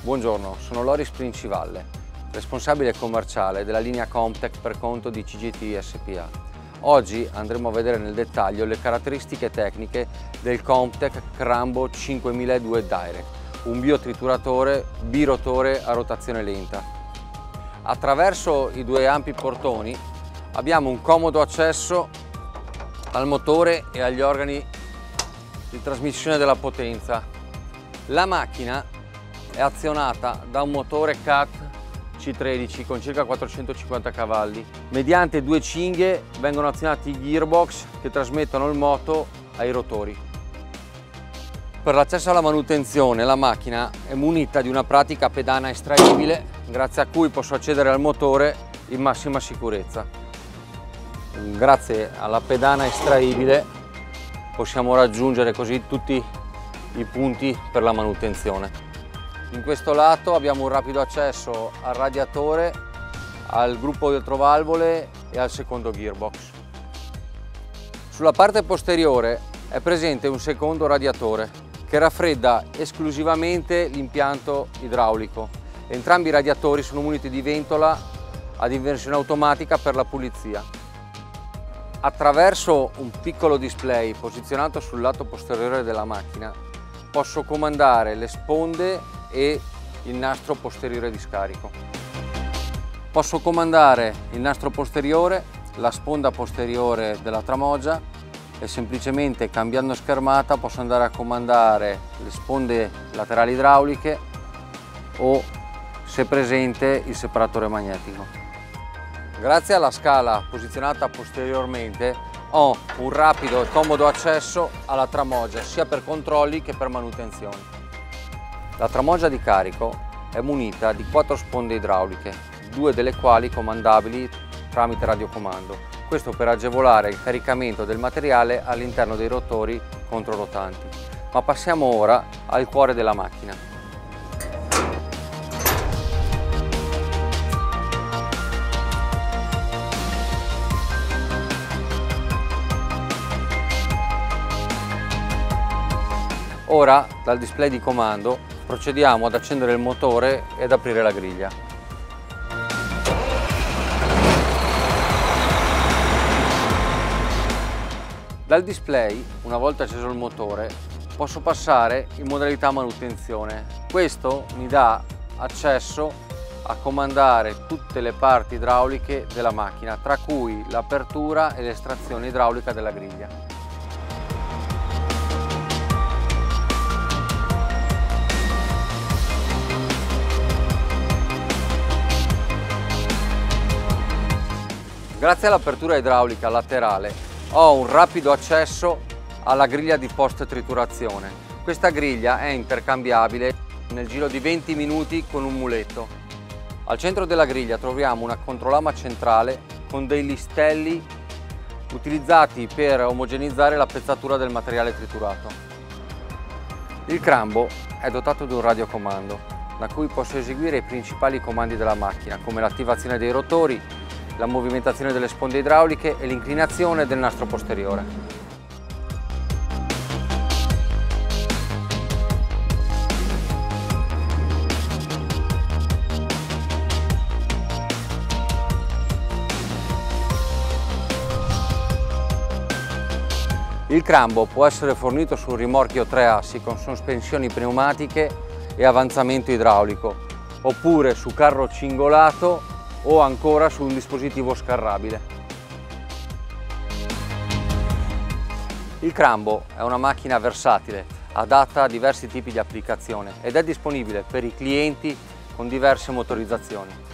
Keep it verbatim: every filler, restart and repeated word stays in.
Buongiorno, sono Loris Princivalle, responsabile commerciale della linea Comtech per conto di C G T S P A. Oggi andremo a vedere nel dettaglio le caratteristiche tecniche del Comtech Crambo cinquemiladue Direct, un biotrituratore birotore a rotazione lenta. Attraverso i due ampi portoni abbiamo un comodo accesso al motore e agli organi di trasmissione della potenza. La macchina è azionata da un motore C A T C tredici con circa quattrocentocinquanta cavalli. Mediante due cinghie vengono azionati i gearbox che trasmettono il moto ai rotori. Per l'accesso alla manutenzione la macchina è munita di una pratica pedana estraibile, grazie a cui posso accedere al motore in massima sicurezza. Grazie alla pedana estraibile possiamo raggiungere così tutti i punti per la manutenzione. In questo lato abbiamo un rapido accesso al radiatore, al gruppo retrovalvole e al secondo gearbox. Sulla parte posteriore è presente un secondo radiatore che raffredda esclusivamente l'impianto idraulico. Entrambi i radiatori sono muniti di ventola ad inversione automatica per la pulizia. Attraverso un piccolo display posizionato sul lato posteriore della macchina posso comandare le sponde e il nastro posteriore di scarico. Posso comandare il nastro posteriore, la sponda posteriore della tramoggia e semplicemente cambiando schermata posso andare a comandare le sponde laterali idrauliche o, se presente, il separatore magnetico. Grazie alla scala posizionata posteriormente ho un rapido e comodo accesso alla tramoggia sia per controlli che per manutenzione. La tramoggia di carico è munita di quattro sponde idrauliche, due delle quali comandabili tramite radiocomando. Questo per agevolare il caricamento del materiale all'interno dei rotori controrotanti. Ma passiamo ora al cuore della macchina. Ora, dal display di comando, procediamo ad accendere il motore e ad aprire la griglia. Dal display, una volta acceso il motore, posso passare in modalità manutenzione. Questo mi dà accesso a comandare tutte le parti idrauliche della macchina, tra cui l'apertura e l'estrazione idraulica della griglia. Grazie all'apertura idraulica laterale ho un rapido accesso alla griglia di post triturazione. Questa griglia è intercambiabile nel giro di venti minuti con un muletto. Al centro della griglia troviamo una controlama centrale con dei listelli utilizzati per omogenizzare la pezzatura del materiale triturato. Il Crambo è dotato di un radiocomando da cui posso eseguire i principali comandi della macchina, come l'attivazione dei rotori, la movimentazione delle sponde idrauliche e l'inclinazione del nastro posteriore. Il Crambo può essere fornito su un rimorchio tre assi con sospensioni pneumatiche e avanzamento idraulico, oppure su carro cingolato o ancora su un dispositivo scarrabile. Il Crambo è una macchina versatile, adatta a diversi tipi di applicazione ed è disponibile per i clienti con diverse motorizzazioni.